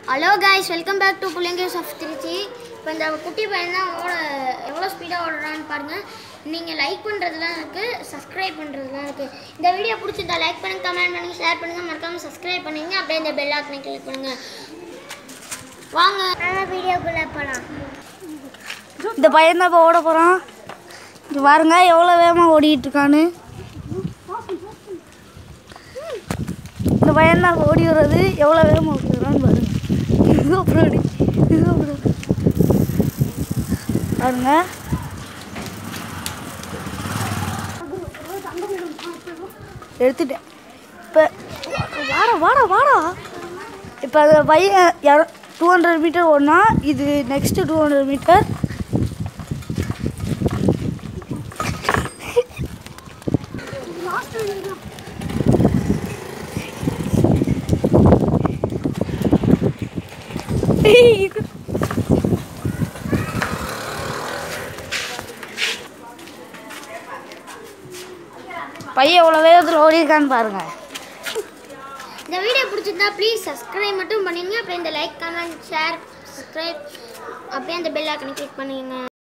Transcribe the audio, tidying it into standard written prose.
Hello guys, welcome back to புள்ளைங்கஸ் of Trichy. இப்போ இந்த குட்டி பையன் தான் எவ்வளோ ஸ்பீடாக ஓடுறான்னு பாருங்கள். நீங்கள் லைக் பண்ணுறதுலாம் இருக்குது, சப்ஸ்கிரைப் பண்ணுறதுலாம் இருக்குது. இந்த வீடியோ பிடிச்சிருந்தா லைக் பண்ணுங்கள், கமெண்ட் பண்ணுங்கள், ஷேர் பண்ணுங்கள், மறக்காமல் சப்ஸ்கிரைப் பண்ணுங்கள். அப்படியே இந்த பெல் ஐகானை கிளிக் பண்ணுங்கள். வாங்க வீடியோக்குள்ளே போகலாம். இந்த பையன் தான் இப்போ ஓட போகிறான். இது பாருங்க எவ்வளோ வேகமாக ஓடிட்டு இருக்கான்னு. இந்த பையன் தான் ஓடி வர்றது எவ்வளோ வேகமாக ஓடுறான்னு பாருங்க. இது அப்புறம் பாருங்க. எடுத்துட்டேன். இப்போ வாடா இப்போ அந்த பையன் 200 மீட்டர் ஓடினா இது நெக்ஸ்ட்டு 200 மீட்டர். பையன் எவ்வளோ வேகத்தில் ஓடி இருக்கான்னு பாருங்க. இந்த வீடியோ பிடிச்சிருந்தா ப்ளீஸ் சப்ஸ்கிரைப் மட்டும் பண்ணிடுங்க. அப்புறம் இந்த லைக், கமெண்ட், ஷேர், சப்ஸ்கிரைப், அப்படியே அந்த பெல் ஐகானை கிளிக் பண்ணிடுங்க.